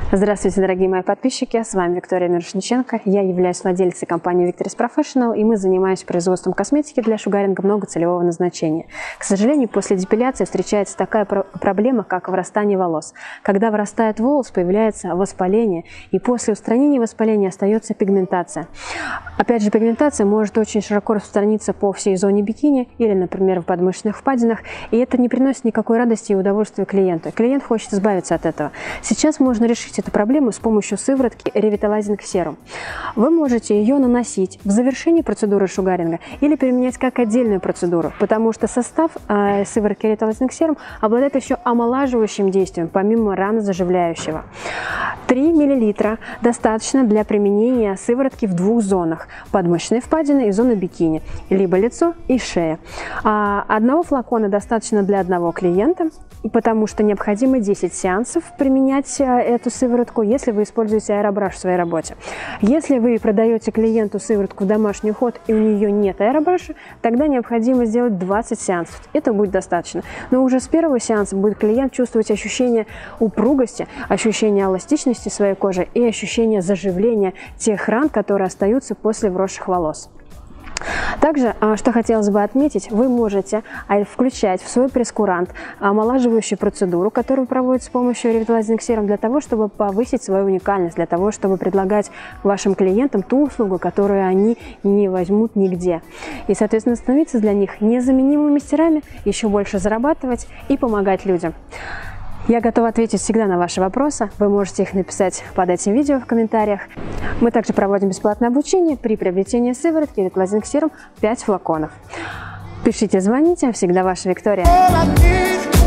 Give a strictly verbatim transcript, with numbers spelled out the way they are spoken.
Здравствуйте, дорогие мои подписчики, с вами Виктория Мирошниченко. Я являюсь владельцей компании Victoris Professional, и мы занимаемся производством косметики для шугаринга многоцелевого назначения. К сожалению, после депиляции встречается такая проблема, как вырастание волос. Когда вырастает волос, появляется воспаление, и после устранения воспаления остается пигментация. Опять же, пигментация может очень широко распространиться по всей зоне бикини или, например, в подмышечных впадинах, и это не приносит никакой радости и удовольствия клиенту. Клиент хочет избавиться от этого. Сейчас можно решить эту проблему с помощью сыворотки Revitalizing Serum. Вы можете ее наносить в завершении процедуры шугаринга или применять как отдельную процедуру, потому что состав э, сыворотки Revitalizing Serum обладает еще омолаживающим действием, помимо ранозаживляющего. три миллилитра достаточно для применения сыворотки в двух зонах – подмышечной впадины и зоны бикини, либо лицо и шея. А одного флакона достаточно для одного клиента, потому что необходимо десять сеансов применять эту сыворотку, если вы используете аэробраш в своей работе. Если вы продаете клиенту сыворотку в домашний уход и у нее нет аэробраша, тогда необходимо сделать двадцать сеансов. Это будет достаточно. Но уже с первого сеанса будет клиент чувствовать ощущение упругости, ощущение эластичности своей кожи и ощущение заживления тех ран, которые остаются после вросших волос. Также, что хотелось бы отметить, вы можете включать в свой прескурант омолаживающую процедуру, которую проводится с помощью Revitalizing Serum, для того, чтобы повысить свою уникальность, для того, чтобы предлагать вашим клиентам ту услугу, которую они не возьмут нигде. И, соответственно, становиться для них незаменимыми мастерами, еще больше зарабатывать и помогать людям. Я готова ответить всегда на ваши вопросы. Вы можете их написать под этим видео в комментариях. Мы также проводим бесплатное обучение при приобретении сыворотки Revitalizing Serum пять флаконов. Пишите, звоните. Всегда ваша Виктория.